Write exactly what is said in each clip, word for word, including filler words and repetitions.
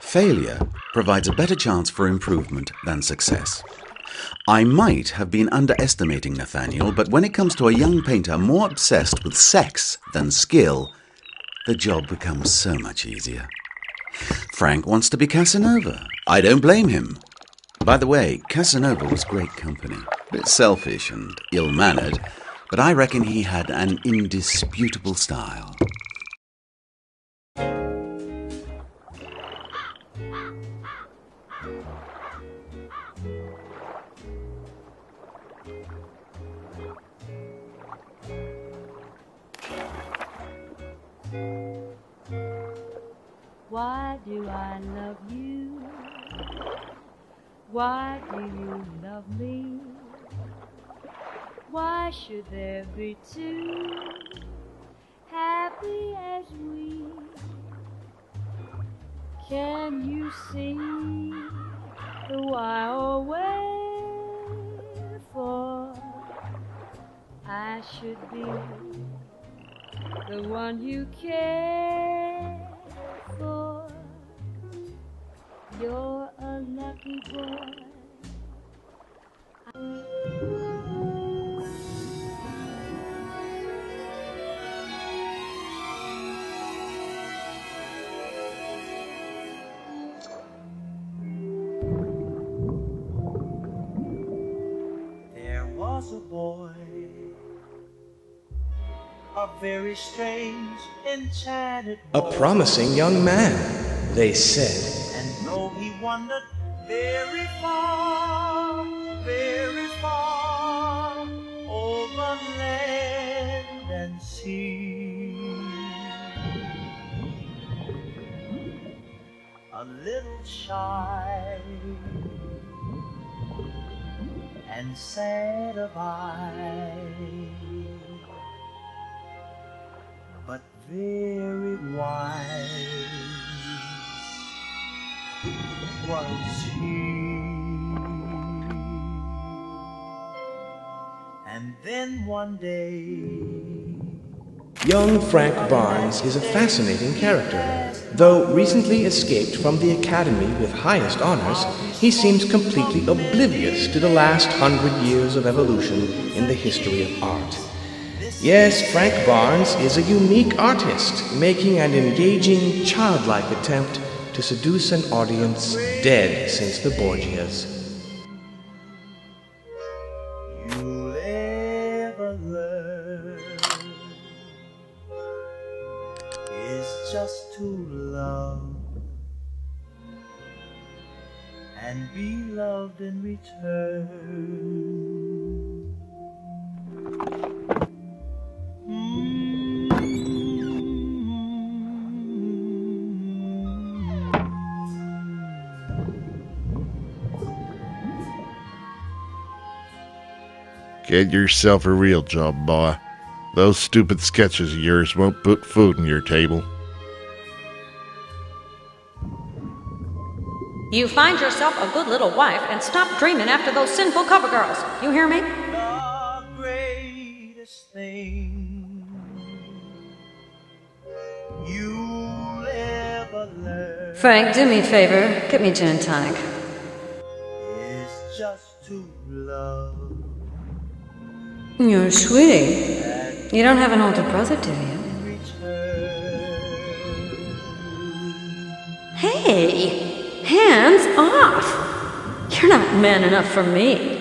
Failure provides a better chance for improvement than success. I might have been underestimating Nathaniel, but when it comes to a young painter more obsessed with sex than skill, the job becomes so much easier. Frank wants to be Casanova. I don't blame him. By the way, Casanova was great company. A bit selfish and ill-mannered, but I reckon he had an indisputable style. Why do I love you? Why do you love me? Why should there be two happy as we? Can you see the why or wherefore I should be the one you care for? You're a lucky boy. There was a boy, a very strange, enchanted boy. A promising young man, they said. And though he wandered very far, very far, over land and sea, a little shy and sad of eye, but very wise was he. And then one day, Young Frank Barnes is a fascinating character. Though recently escaped from the Academy with highest honors, he seems completely oblivious to the last hundred years of evolution in the history of art. Yes, Frank Barnes is a unique artist, making an engaging, childlike attempt to seduce an audience dead since the Borgias. you'll ever learn is just to love and be loved in return. Get yourself a real job, boy. Those stupid sketches of yours won't put food on your table. You find yourself a good little wife and stop dreaming after those sinful cover girls. You hear me? The greatest thing you'll ever learn Frank, do me a favor. Get me gin and tonic. is just to love. You're a sweetie. You don't have an older brother, do you? Hey! Hands off! You're not man enough for me.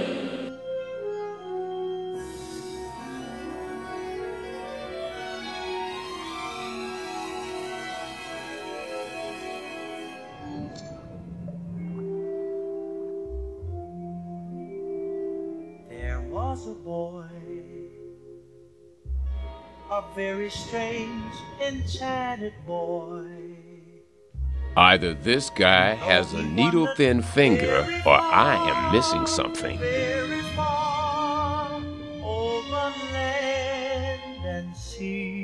There was a boy, a very strange, enchanted boy. Either this guy has a needle-thin finger, or I am missing something. Very far over land and sea.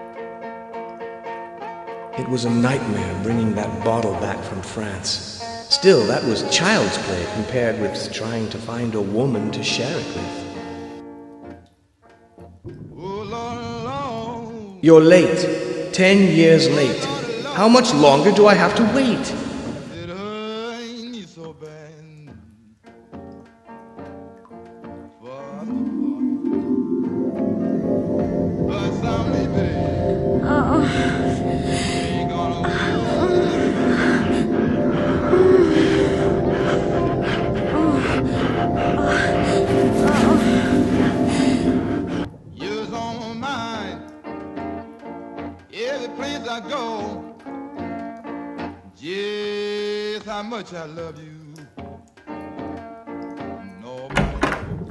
It was a nightmare bringing that bottle back from France. Still, that was child's play compared with trying to find a woman to share it with. You're late. Ten years late. How much longer do I have to wait? How much I love you, nobody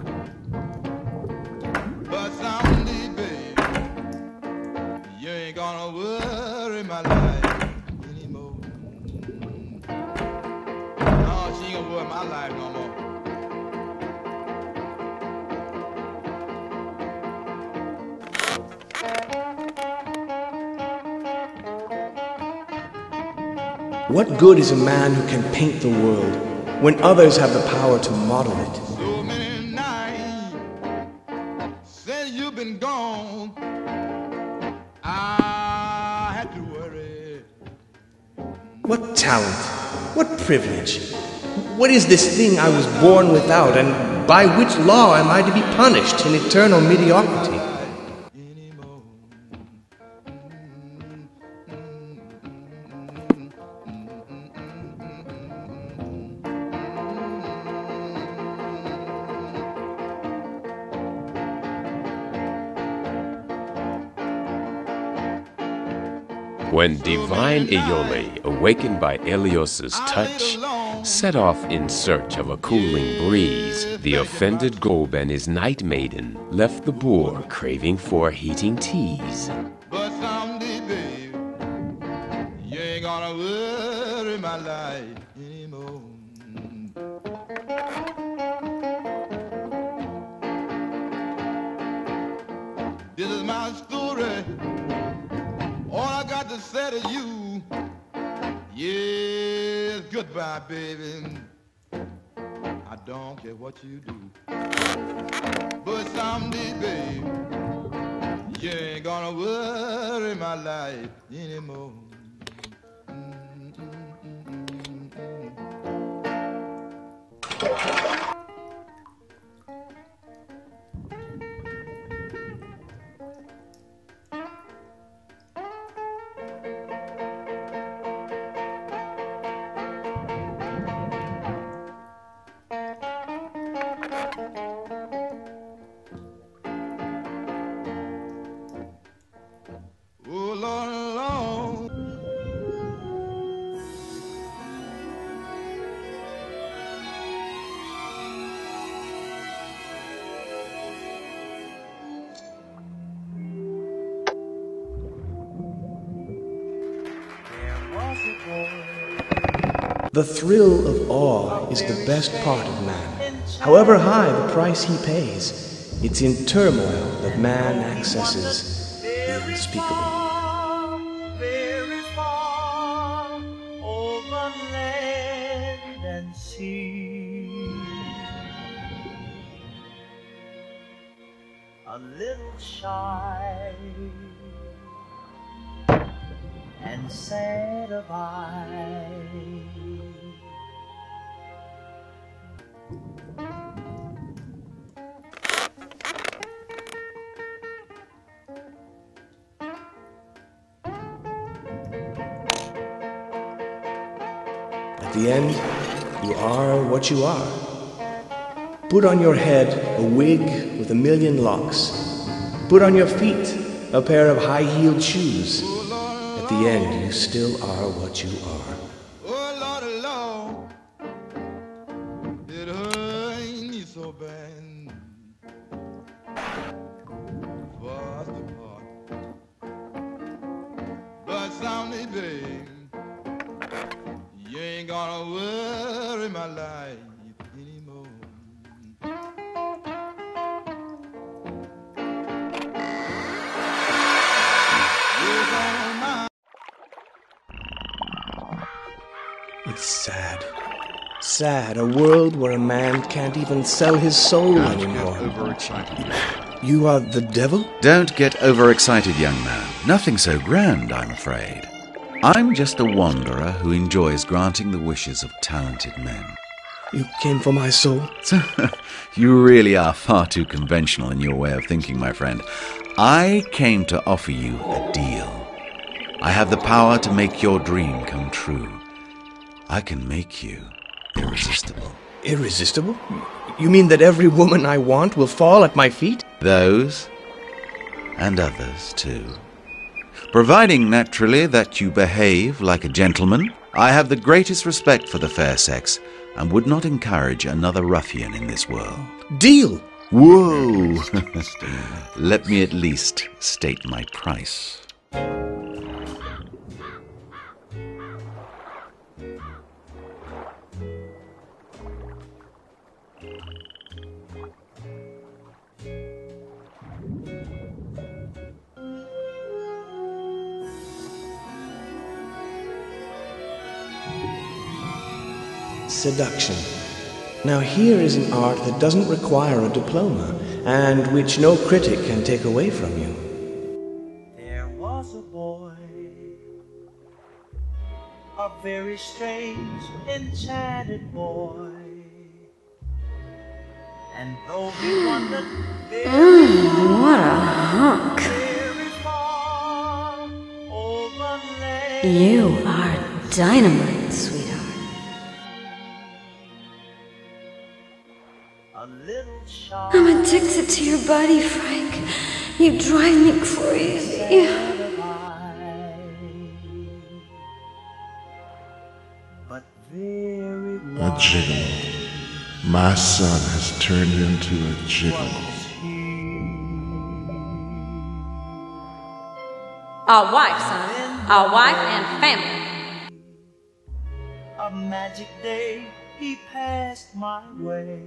but someday, babe, you ain't gonna worry my life anymore. No, she ain't gonna worry my life no more. What good is a man who can paint the world when others have the power to model it? So many nights since you've been gone, I had to worry. What talent? What privilege? What is this thing I was born without, and by which law am I to be punished in eternal mediocrity? When divine Iole, awakened by Elios's touch, set off in search of a cooling breeze, the offended Gob and his night maiden left the boor craving for heating teas. But someday, babe, you ain't gonna worry my life anymore. This is my story. All I got to say to you, yes, goodbye, baby. I don't care what you do. But someday, babe, you ain't gonna worry my life anymore. Oh, Lord, Lord. The thrill of awe is the best part of man. However high the price he pays, it's in turmoil that man accesses the unspeakable. Very far over land and sea, a little shy and sad of eye. At the end, you are what you are. Put on your head a wig with a million locks. Put on your feet a pair of high-heeled shoes. At the end, you still are what you are. Oh, Lord, Lord, it hurt me so bad. Was the part, but someday, babe, you ain't gonna worry my life anymore. It's sad. Sad, a world where a man can't even sell his soul anymore. You are the devil? Don't get overexcited, young man. Nothing so grand, I'm afraid. I'm just a wanderer who enjoys granting the wishes of talented men. You came for my soul? You really are far too conventional in your way of thinking, my friend. I came to offer you a deal. I have the power to make your dream come true. I can make you irresistible. Irresistible? You mean that every woman I want will fall at my feet? Those and others, too. Providing, naturally, that you behave like a gentleman. I have the greatest respect for the fair sex and would not encourage another ruffian in this world. Deal! Whoa! Let me at least state my price. Seduction. Now here is an art that doesn't require a diploma, and which no critic can take away from you. There was a boy, a very strange, enchanted boy, and though he wandered very Mm, what a hunk. very far over land, You are dynamite, sweetheart. a little shy, I'm addicted to your body, Frank. You drive me crazy. but very A gigolo. My son has turned into a gigolo. Our wife, son. Our wife and family. A magic day he passed my way,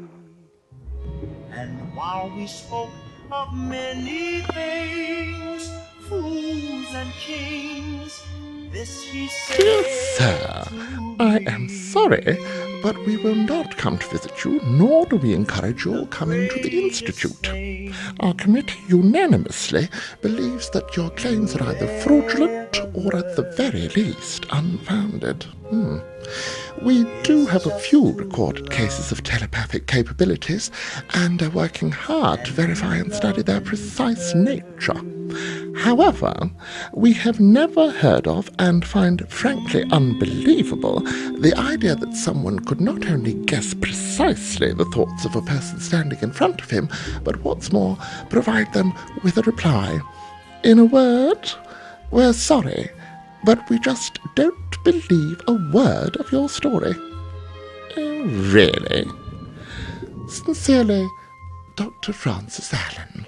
and while we spoke of many things, fools and kings, this he said. Dear sir, I am sorry, but we will not come to visit you, nor do we encourage your coming to the Institute. Our committee unanimously believes that your claims are either fraudulent or at the very least unfounded. Hmm. We do have a few recorded cases of telepathic capabilities and are working hard to verify and study their precise nature. However, we have never heard of and find frankly unbelievable the idea that someone could not only guess precisely the thoughts of a person standing in front of him, but what's more, provide them with a reply. In a word, we're sorry, but we just don't believe a word of your story. Oh, really? Sincerely, Doctor Francis Allen.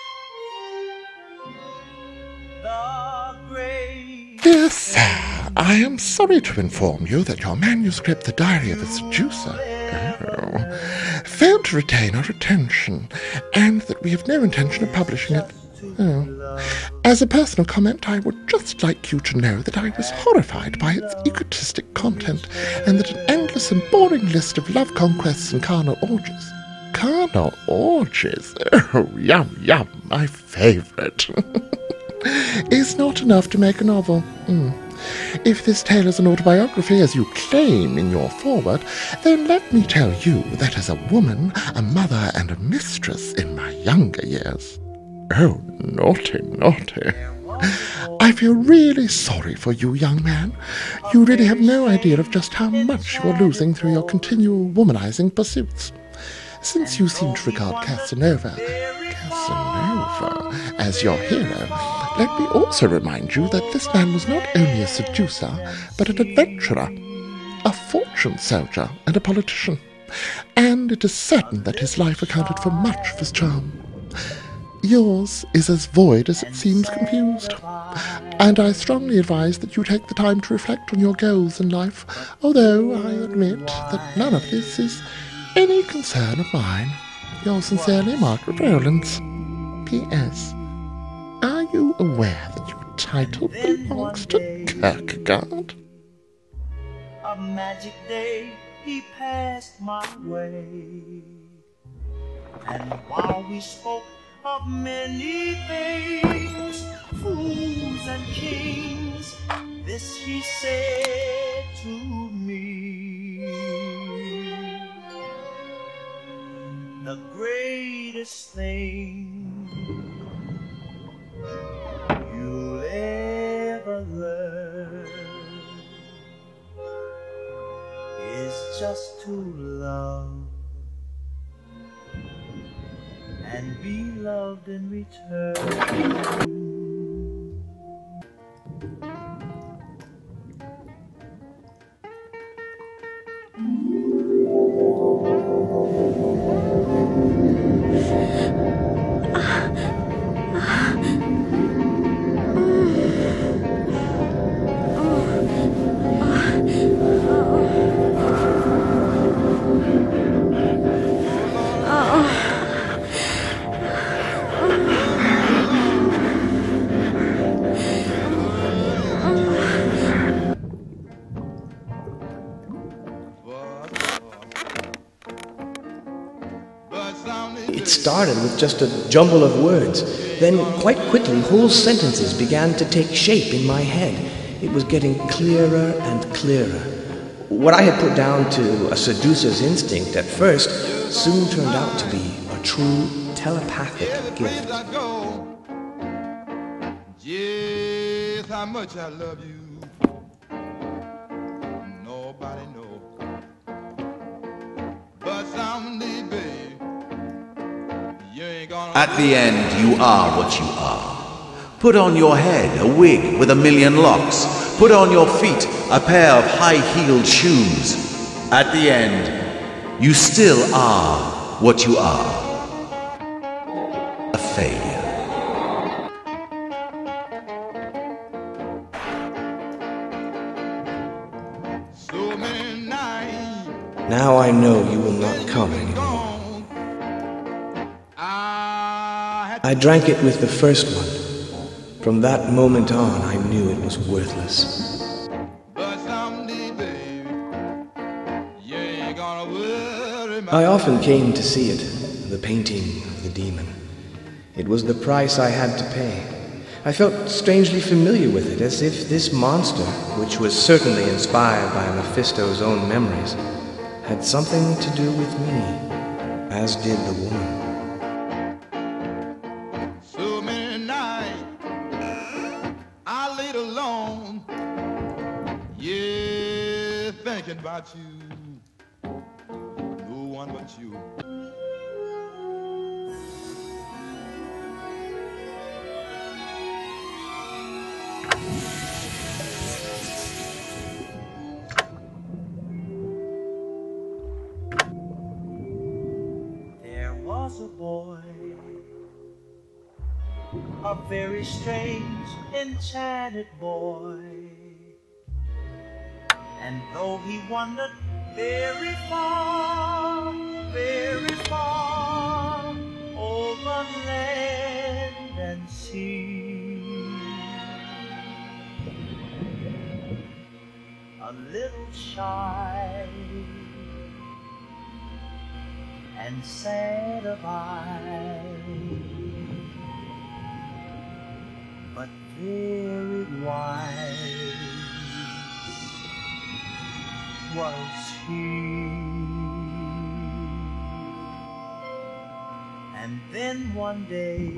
Dear sir, I am sorry to inform you that your manuscript, The Diary of a Seducer, oh, failed to retain our attention, and that we have no intention of publishing it. Oh. As a personal comment, I would just like you to know that I was horrified by its egotistic content, and that an endless and boring list of love conquests and carnal orgies. Carnal orgies? Oh, yum, yum, my favourite. Is not enough to make a novel. Mm. If this tale is an autobiography, as you claim in your foreword, then let me tell you that as a woman, a mother, and a mistress in my younger years. Oh, naughty, naughty. I feel really sorry for you, young man. You really have no idea of just how much you are losing through your continual womanizing pursuits. Since you seem to regard Casanova, Casanova as your hero, let me also remind you that this man was not only a seducer, but an adventurer, a fortune soldier, and a politician. And it is certain that his life accounted for much of his charm. Yours is as void as it seems confused, and I strongly advise that you take the time to reflect on your goals in life, although I admit that none of this is any concern of mine. Yours sincerely, Margaret Rowlands. P S. Are you aware that your title belongs to Kierkegaard? A magic day he passed my way. And while we spoke of many things, fools and kings, this he said to me: the greatest thing you'll ever learn is just to love and be loved in return. It started with just a jumble of words. Then, quite quickly, whole sentences began to take shape in my head. It was getting clearer and clearer. What I had put down to a seducer's instinct at first soon turned out to be a true telepathic gift. Just how much I love you, nobody knows. But someday, babe, you ain't gonna. At the end, you are what you are. Put on your head a wig with a million locks. Put on your feet a pair of high-heeled shoes. At the end, you still are what you are. A failure. So many nights Now I know you will not come anymore. I I drank it with the first one. From that moment on, I knew it was worthless. But someday, baby, you ain't gonna worry my. I often came to see it, the painting of the demon. It was the price I had to pay. I felt strangely familiar with it, as if this monster, which was certainly inspired by Mephisto's own memories, had something to do with me, as did the woman. So many nights I laid alone, yeah, thinking about you. No one but you. There was a boy, a very strange, enchanted boy. And though he wandered very far, very far, over land and sea, a little shy and sad of eye, but very wise was he. And then one day,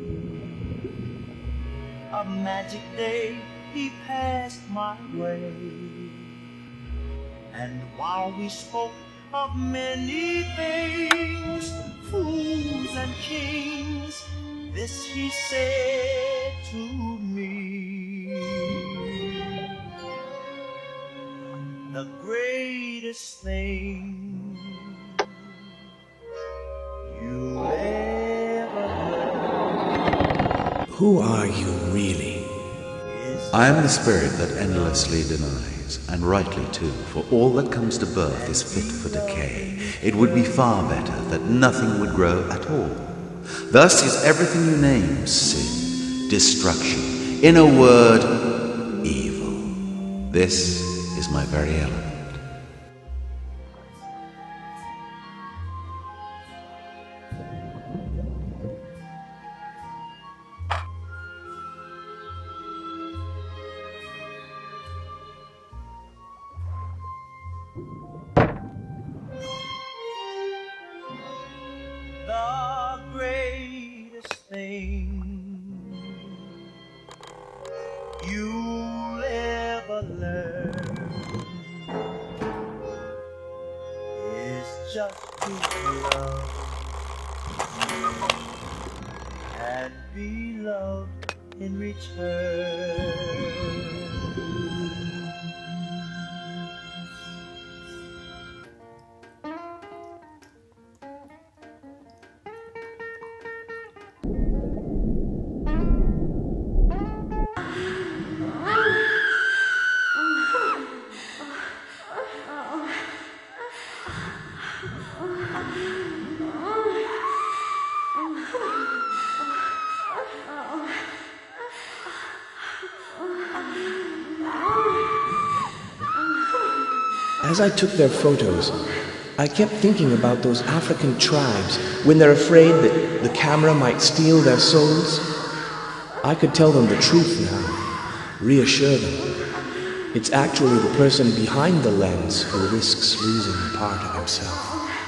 a magic day, he passed my way. And while we spoke of many things, fools and kings, this he said to me: the greatest thing you ever heard. Who are you really? I am the spirit that endlessly denies, and rightly too, for all that comes to birth is fit for decay. It would be far better that nothing would grow at all. Thus is everything you name sin, destruction, in a word, evil. This is my very element. you'll ever learn is just to love and be loved in return. As I took their photos, I kept thinking about those African tribes when they're afraid that the camera might steal their souls. I could tell them the truth now, reassure them. It's actually the person behind the lens who risks losing a part of himself.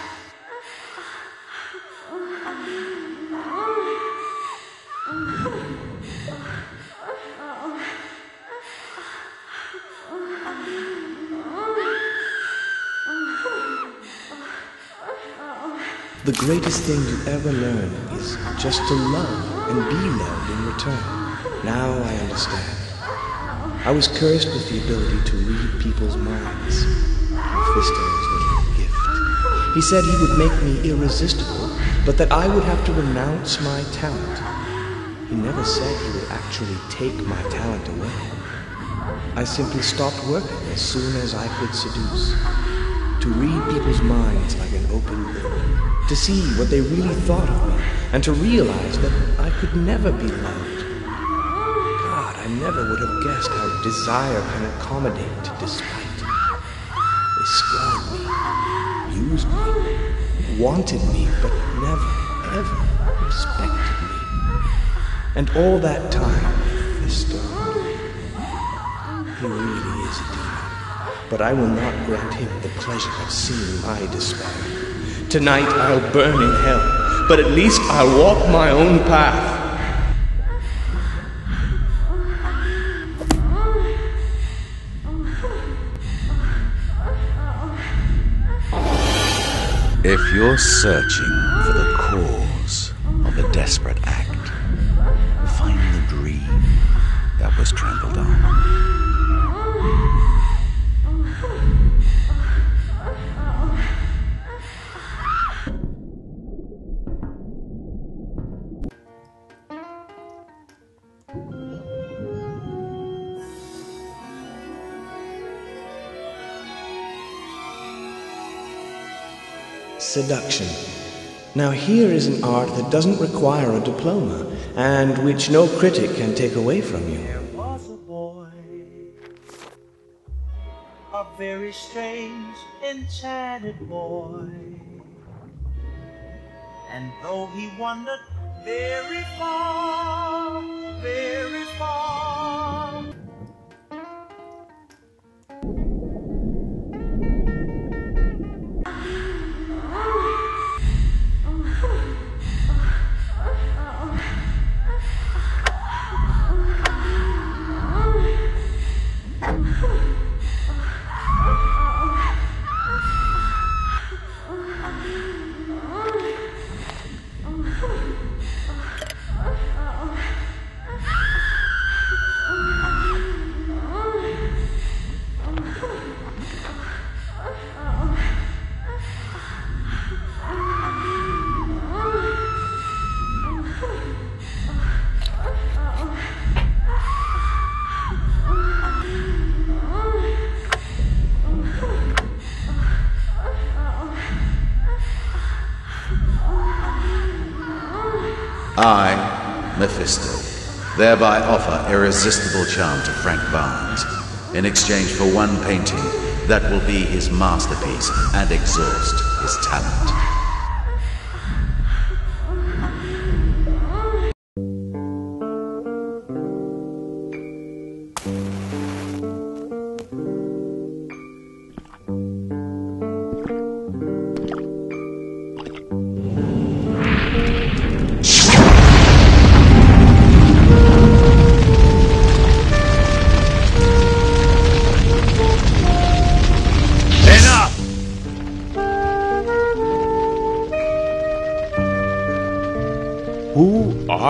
The greatest thing you ever learn is just to love and be loved in return. Now I understand. I was cursed with the ability to read people's minds. Mephisto's little gift. He said he would make me irresistible, but that I would have to renounce my talent. He never said he would actually take my talent away. I simply stopped working as soon as I could seduce. To read people's minds like an open book. To see what they really thought of me, and to realize that I could never be loved. God, I never would have guessed how desire can accommodate to despite. They scorned me, used me, wanted me, but never, ever respected me. And all that time, Mephisto, he really is a demon. But I will not grant him the pleasure of seeing my despair. Tonight I'll burn in hell, but at least I'll walk my own path. If you're searching for the cause of a desperate act, find the dream that was trampled on. Seduction. Now here is an art that doesn't require a diploma, and which no critic can take away from you. There was a boy, a very strange, enchanted boy. And though he wandered very far, very far, I, Mephisto, thereby offer irresistible charm to Frank Barnes in exchange for one painting that will be his masterpiece and exhaust his talent.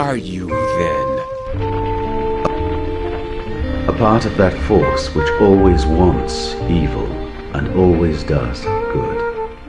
are you, then? A part of that force which always wants evil and always does good.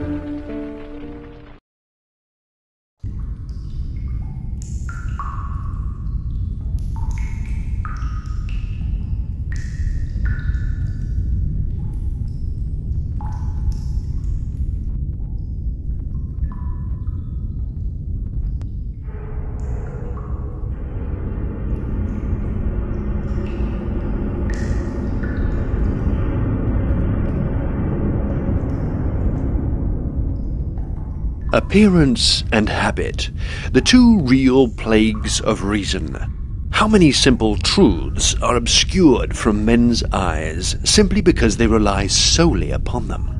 Appearance and habit, the two real plagues of reason. How many simple truths are obscured from men's eyes simply because they rely solely upon them?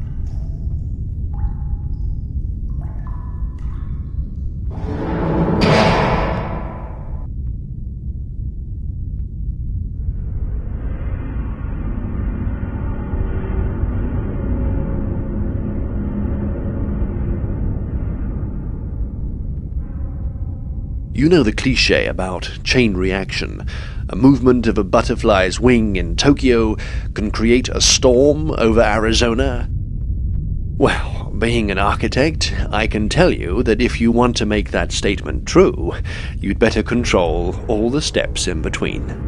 You know the cliché about chain reaction. A movement of a butterfly's wing in Tokyo can create a storm over Arizona. Well, being an architect, I can tell you that if you want to make that statement true, you'd better control all the steps in between.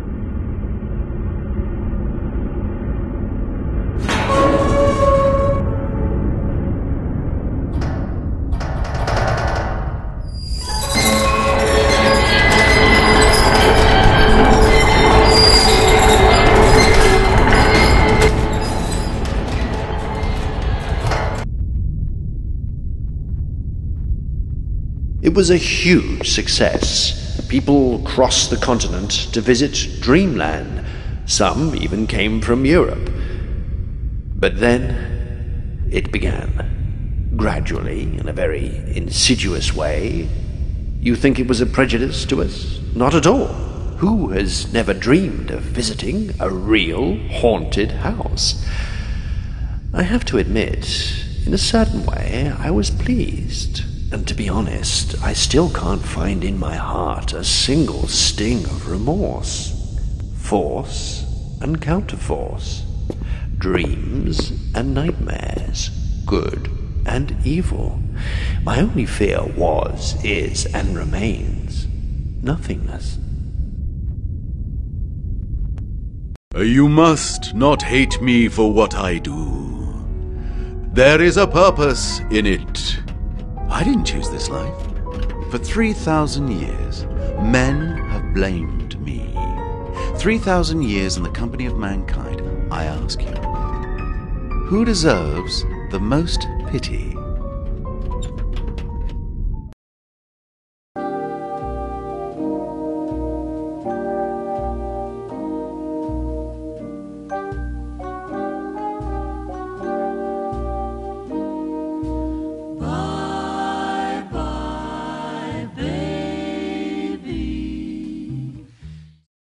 It was a huge success. People crossed the continent to visit Dreamland. Some even came from Europe. But then it began. Gradually, in a very insidious way. You think it was a prejudice to us? Not at all. Who has never dreamed of visiting a real haunted house? I have to admit, in a certain way, I was pleased. And to be honest, I still can't find in my heart a single sting of remorse. Force and counterforce. Dreams and nightmares. Good and evil. My only fear was, is, and remains nothingness. You must not hate me for what I do. There is a purpose in it. I didn't choose this life. For three thousand years, men have blamed me. Three thousand years in the company of mankind, I ask you, who deserves the most pity?